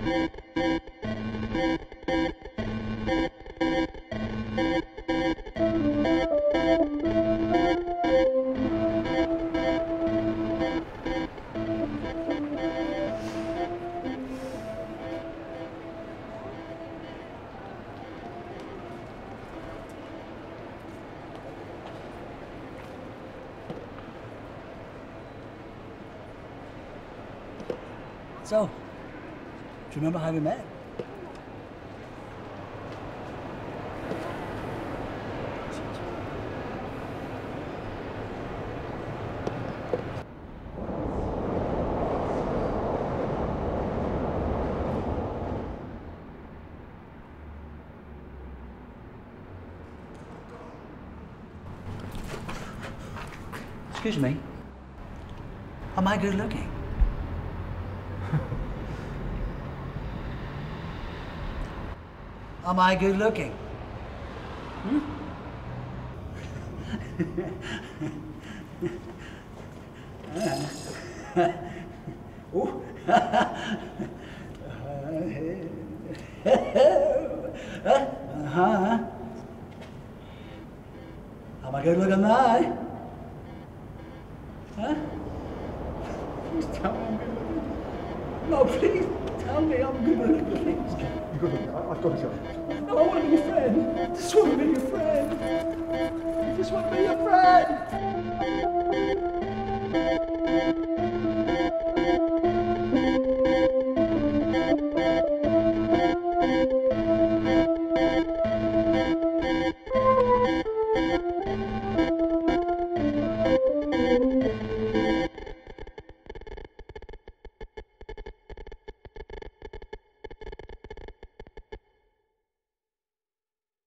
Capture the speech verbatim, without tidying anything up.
So, do you remember how we met? Excuse me, am I good looking? Am I good looking? Hmm? Oh. Uh-huh. Am I good looking now? Huh? Please tell me I'm good looking. No, please tell me I'm good looking, please. You've got to, I've got to go. No, I want to be your friend. I just want to be your friend. I just want to be your friend.